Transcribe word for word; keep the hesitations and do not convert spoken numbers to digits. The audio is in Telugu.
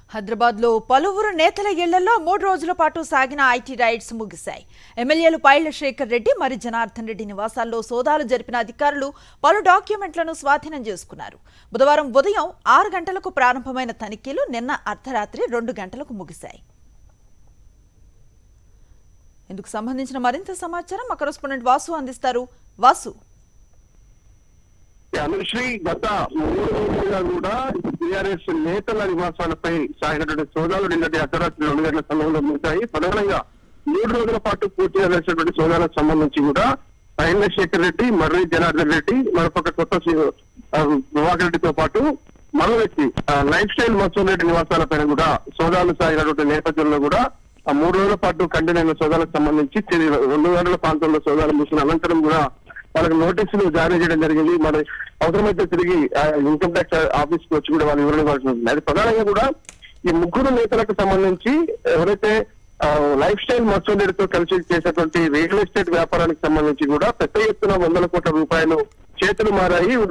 హైదరాబాద్ లో పలువురు నేతల ఇళ్లలో మూడు రోజుల పాటు సాగిన ఐటీ రైడ్స్ ముగిశాయి. ఎమ్మెల్యేలు పైళ్ల శేఖర్ రెడ్డి మరి జనార్దన్ రెడ్డి నివాసాల్లో సోదాలు జరిపిన అధికారులు పలు డాక్యుమెంట్లను స్వాధీనం చేసుకున్నారు. బుధవారం ఉదయం ఆరు గంటలకు ప్రారంభమైన తనిఖీలు నిన్న అర్ధరాత్రి రెండు గంటలకు ముగిశాయి. ఇందుకు సంబంధించిన మరింత సమాచారం మా కరెస్పాండెంట్ వాసు అందిస్తారు. వాసు, అనుశ్రీ గత మూడు రోజులుగా కూడా టీఆర్ఎస్ నేతల నివాసాలపై సాగినటువంటి సోదాలు నిన్నటి అర్ధరాత్రి రెండు గంటల సమయంలో ముగిశాయి. ప్రధానంగా మూడు రోజుల పాటు పూర్తి చేసినటువంటి సోదాలకు సంబంధించి కూడా పైళ్ల శేఖర్ రెడ్డి, మర్రి జనార్దన్ రెడ్డి, మరొక కొత్త ప్రభాకర్ రెడ్డితో పాటు మరో వ్యక్తి లైఫ్ స్టైల్ మసూన్ రెడ్డి నివాసాలపైన కూడా సోదాలు సాగినటువంటి నేపథ్యంలో కూడా ఆ మూడు రోజుల పాటు కంటిన్యూ సోదాలకు సంబంధించి రెండు గంటల ప్రాంతంలో సోదాలు ముగిసిన అనంతరం కూడా వాళ్ళకి నోటీసులు జారీ చేయడం జరిగింది. మరి అవసరమైతే తిరిగి ఇన్కమ్ ట్యాక్స్ ఆఫీస్ కి వచ్చి కూడా వాళ్ళు వివరణ ఇవ్వాల్సి ఉంటుంది. అది ప్రధానంగా కూడా ఈ ముగ్గురు నేతలకు సంబంధించి ఎవరైతే లైఫ్ స్టైల్ మసూన్ రెడ్డితో కలిసి చేసేటువంటి రియల్ ఎస్టేట్ వ్యాపారానికి సంబంధించి కూడా పెద్ద ఎత్తున వందల కోట్ల రూపాయలు చేతులు మారాయి.